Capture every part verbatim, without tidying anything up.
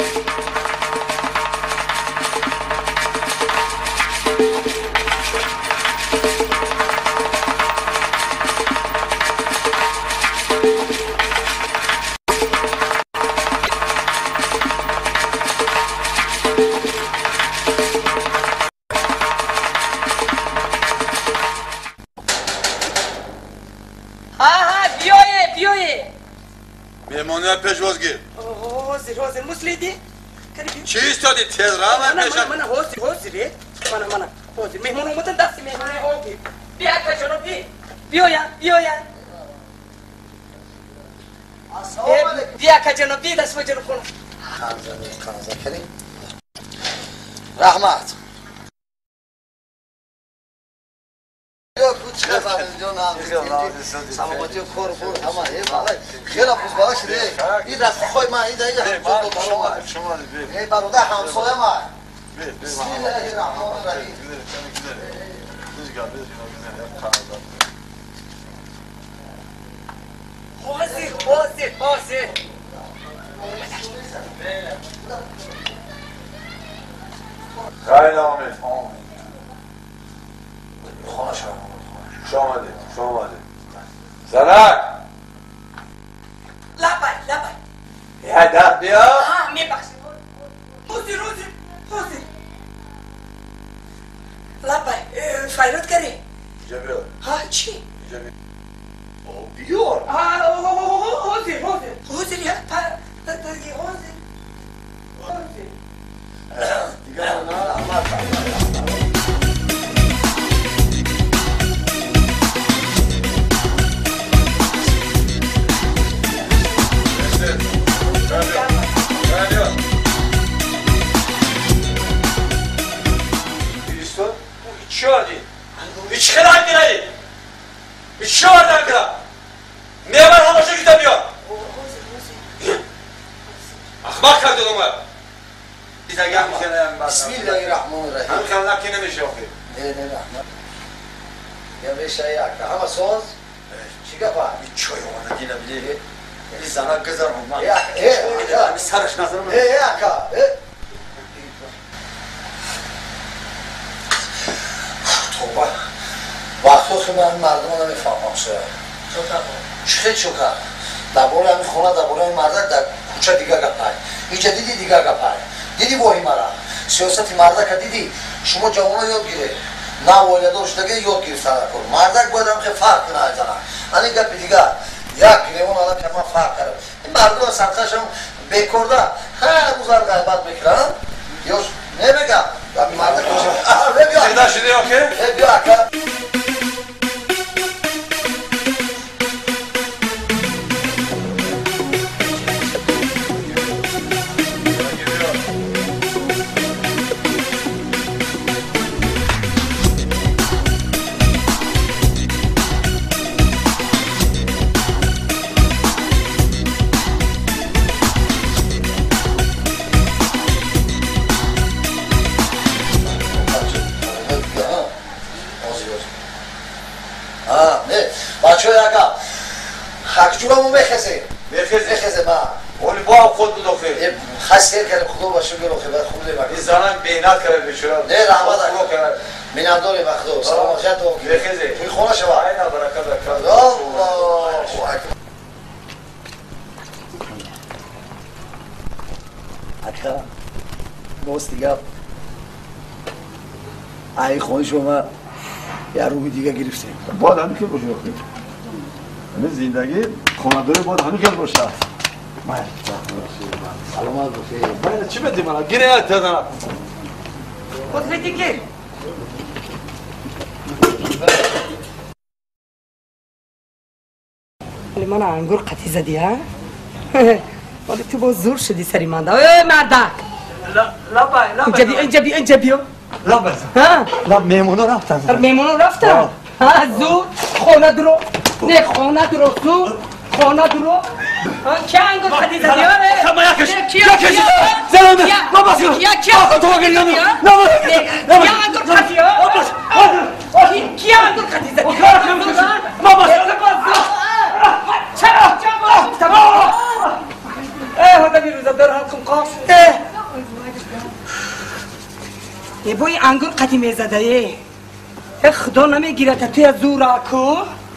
مهمانه پژواز گیر. حاضر حاضر مسلیدی؟ چی ایستادی؟ تز را من من من حاضر حاضره. من من حاضر مهمان اومدن دست مهمانه آبی. بیا کشونو بی. بیاین بیاین. السلام علیکم. بیا کشونو بی دست وجنو کن. خانزاده خانزاده کریم. رحمت. چه خبر جون هم سلامتی و کار بود اما ای بالا خیلی خوب باش ره این دست خوی من این دیگه هم تو شما شما ای برادر همسایه من بسم الله الرحمن الرحیم حاضر حاضر حاضر خیلی آمد خانه شما خوش آمده خوش آمده زنک لبای لبای یه در بیا آه میبخشی حاضر حاضر حاضر لبای فایرات کردی اینجا بیا ها چی؟ اینجا بیا او بیار حاضر حاضر حاضر یا دادی حاضر حاضر دیگه نه احمد چی آردی؟ هیچ خیلی هنگی نهی هیچ چی آردن کرد؟ میبر هماشو گیتا بیا اخبار کرد دومه بسم الله الرحمن الرحیم هم خیلی نکی نمیشه آخی نه نه رحمت یا بشه یک همه ساز چی گفت؟ این چای اومده دینا بیده این زنک گذار اومد ای ای سرش نظرم ای ای اکا توبه وقتا که من مردم رو نمیفهمم سه چه چوکه درباره همین خونه درباره همین مردک در کوچه دیگه گپای اینجا دیدی دیگه گپای دیدی وای مرا سیاست مردک دیدی شما جوان یاد گیره نه والدار شدگه یاد گرفتن کن مردک باید هم که فرق کنه ایزنه این گپ دیگه یک گریمون حالا که من فرق کرد این مردم سرخش هم بکرده هر روز هر غیبت میکرن یوش نمیگم این مردک کچه بیا پیدا شده آخه؟ بیا اکا بچه های اگه خکجورمون بخزه بخزه ما اولی با خود بود آخه خسته کرد خدا باشه بیرو خیلی خوب لیمه این زنان بینات کرد بچرا نه رحمت اکر منادوری مخدو سلامتیت و بخزه توی خونه شما اینا برکت برکت الله اکر باست دیگه ای خونه شما یه روی دیگه گرفتیم باید همین که باشه آخه همین زندگی خوانداره باید همین که باشه سلامت بخیر باید چی بدیم الان گیره یاد دادن خود بدی که ولی من انگور قطی زدی ها ولی تو باز زور شدی سری من دا ای مردک لا بای لا اینجا بیا اینجا بیا اینجا بیا لا بای ها لا میمونا رفتن میمونو رفتن ها زور خونه درو نه خونه درو زور خونه درو کی انگور قطی زدی ها شما یکش کیا یکش زنده لا باز کیا کیا تو بگیر لا کیا انگور قطی ها کیا انگور قطی زدی لا باز چرا چرا اه هذا زدار حلقم قاف ای بای انگور قدیمه زده ای خدا نمیگیره تا توی زورا کو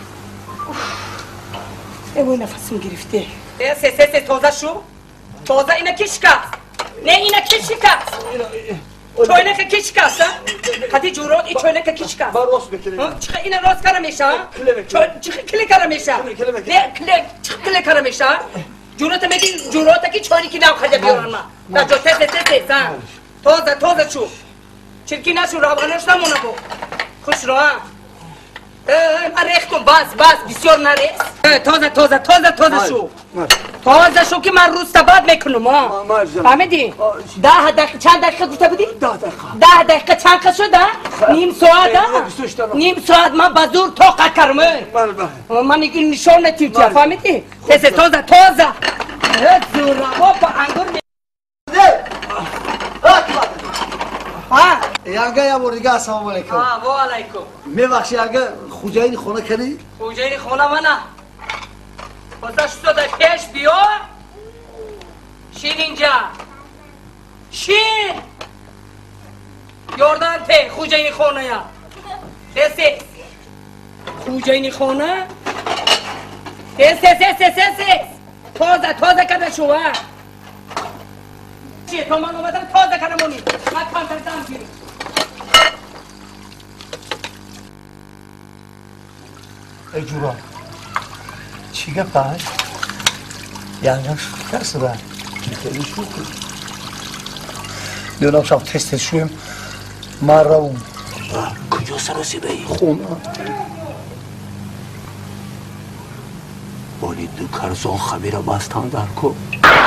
ای بای نفسم گرفته ای سه سه سه تازه شو تازه اینا کی شکست نه اینا کی شکست تو اینا کی شکست قدی جورات ای تو اینا کی شکست با راست بکنیم چخه اینا راست کار میشه چخه کلی کار میشه نه کلی چخه کلی کار میشه جورات میگی جورات کی چوری کی نام خرج بیارن ما نه جو ته ته ته تازه تازه شو چرکی نشو روانش نمونه بو خوش رو ها من ریخ کن بس بس بسیار نریخ تازه تازه تازه تازه شو تازه شو که من روز بعد میکنم ها فهمیدی؟ ده دقیقه چند دقیقه گفته بودی؟ ده دقیقه ده دقیقه چند که شده؟ نیم ساعت نیم ساعت من بزور طاقت کردم من این نشان نتیوتیم فهمیدی؟ تازه تازه تازه زور رو با انگور می ها یانگا یا بردیگه السلام علیکم ها و علیکم میبخشی یانگا خوجاین خونه کنی؟ خوجاین خونه منه بازش شده پیش بیا شیر اینجا شیر یاردن ته خوجاین خونه یا سه خوجاین خونه سه سه سه سه سه سه تازه تازه کرده شو ها چیه تو من اومدم تازه کنم اونی من کانتر دم گیرم ای جورا چی گفت های؟ یعنی شکست ده خیلی شوکی دیونم شب تست شویم من روم کجا سراسی بایی؟ خونه ولی دو کرزان خبیر بستان در کن